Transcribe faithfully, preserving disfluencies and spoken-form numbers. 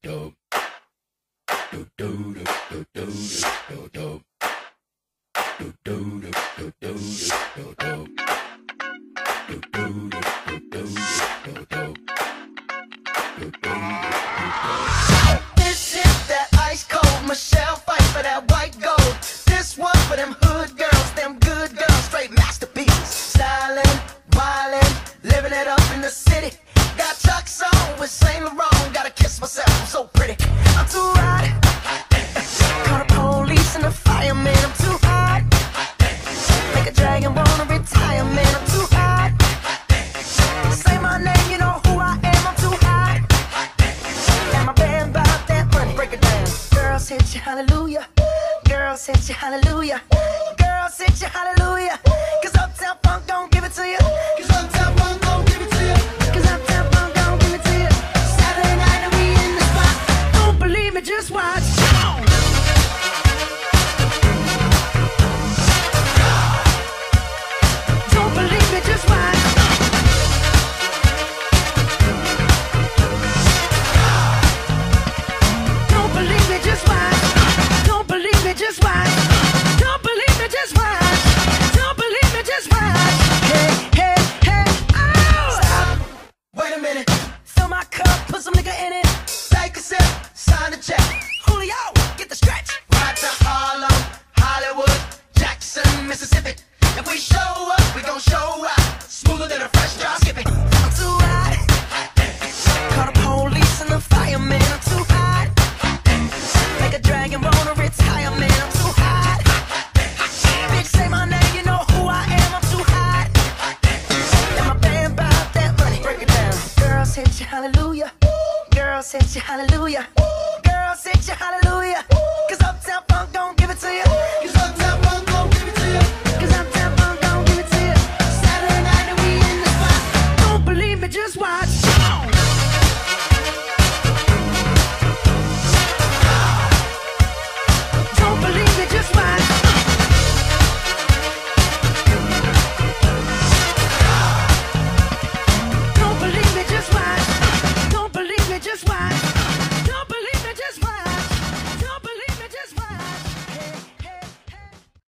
do do do do do do do do do do do do do do do. This is that ice cold Michelle fight for that white gold. This one for them hood girls, them good girls, straight masterpieces. Stylin', wildin', living it up in the city. Got Chuck's on with Saint Laurent. Gotta kiss myself, I'm so pretty. I'm too hot. Call the police and the fireman. I'm too hot. Make a dragon wanna retire, man. I'm too hot. Say my name, you know who I am. I'm too hot. And my band about that money, break it down. Girls hit you, hallelujah. Girls hit you, hallelujah. Girls hit you, hallelujah. Cause Uptown Funk don't give it to you. Cause Uptown Funk don't give it to you. Cause Uptown Funk don't give it to you. Saturday night and we in the spot. Don't believe me, just watch. Don't believe me, just watch. Don't believe me, just watch. Don't believe me, just watch. Don't believe me, just watch. Don't believe me, just watch. Hey, hey, hey, oh! Stop. Wait a minute. Fill my cup, put some nigga in it. Take a sip, sign the check. Julio, get the stretch. Right to Harlem, Hollywood, Jackson, Mississippi. If we show up, we gon' show out. Smoother than a fresh drop skipping. I'm too hot. Call the police and the fireman. I'm too hot. Make a dragon wanna retire, man. I'm too hot. Bitch, say my name, you know who I am. I'm too hot. And my band bout that money. Break it down. Girls hit you, hallelujah. Girls hit you, hallelujah. Girls hit you, hallelujah. Cause Uptown Funk don't give it to you. Cause Uptown